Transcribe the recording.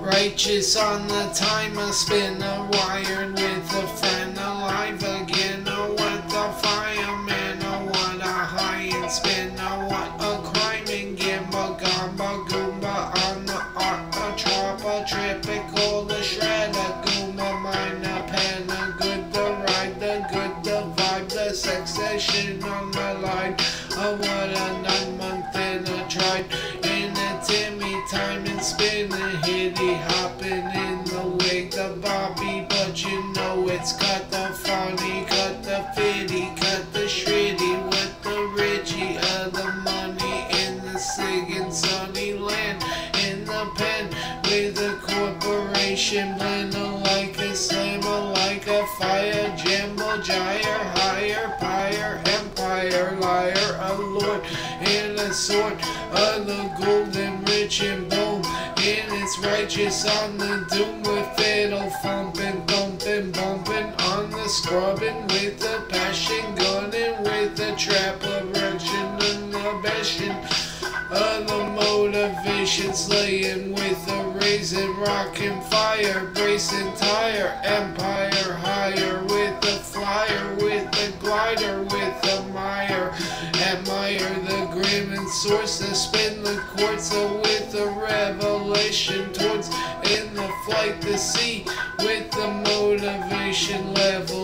Righteous on the timer, spinner, wired with a friend, alive again. Oh, what the fireman, oh, what a high and spin, oh, what a crime and gimba, gamba, goomba, on the art, a trapper, tripical, the shredder, goomba, mine, a pen, a good, the ride, the good, the vibe, the succession on the line. Oh, what a 9 month in a tribe, in a Timmy, time and spin, a hitty, hopping in the wig, the bobby, but you know it's cut the funny, cut the fitty, cut the shreddy, with the Richie of the money, in the sig and sunny land, in the pen, with a corporation, blender like a slammer, like a fire, jimbo, gyre, higher, pyre, empire, liar, a lord, and a sword, of the golden rich and boom, and it's righteous on the doom, with fiddle thumping, thumping, bumping, on the scrubbing, with the passion, gunning, with the trap erection, and the bashing, of the motivation, slaying with the raisin, rockin' fire, bracing tire, empire higher, with the flyer, with the glider, with the mire, admire the grim and source, the spin the quartz, with the revelation towards in the flight, the sea, with the motivation level.